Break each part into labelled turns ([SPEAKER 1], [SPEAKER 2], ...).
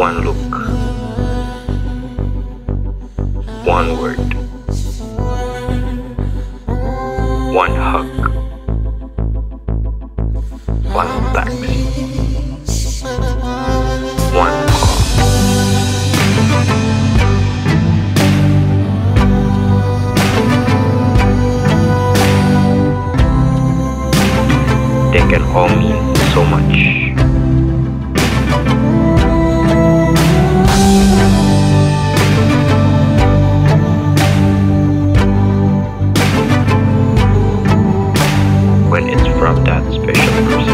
[SPEAKER 1] One look, one word, one hug, one text, one call. They can all mean so much. When it's from that special person.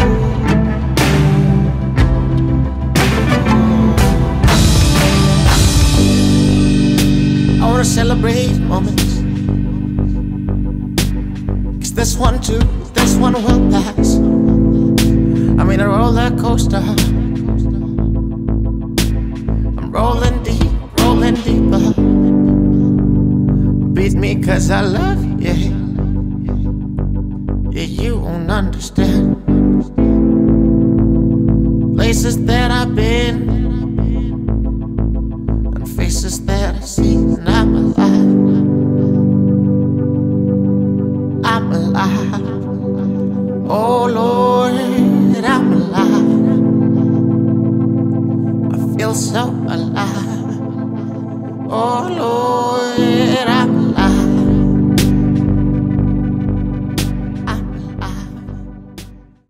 [SPEAKER 2] I wanna celebrate moments, 'cause this one too, this one will pass. I'm in a roller coaster. I'm rolling deep, rolling deeper. Beat me 'cause I love you, yeah. Yeah, you won't understand places that I've been.